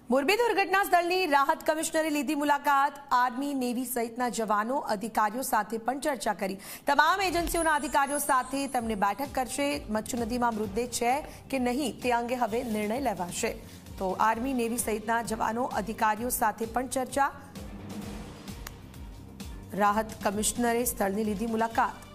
મોરબી દુર્ઘટના સ્થળની રાહત કમિશનરે લીધી મુલાકાત। આર્મી નેવી સહિતના જવાનો અધિકારીઓ સાથે પણ ચર્ચા કરી। તમામ એજન્સીઓના અધિકારીઓ સાથે તેમણે બેઠક કરશે। મચ્છુ નદીમાં મૃતદેહ છે કે નહીં તે અંગે હવે નિર્ણય લેવાશે। તો આર્મી નેવી સહિતના જવાનો અધિકારીઓ સાથે પણ ચર્ચા। રાહત કમિશનરે સ્થળની લીધી મુલાકાત।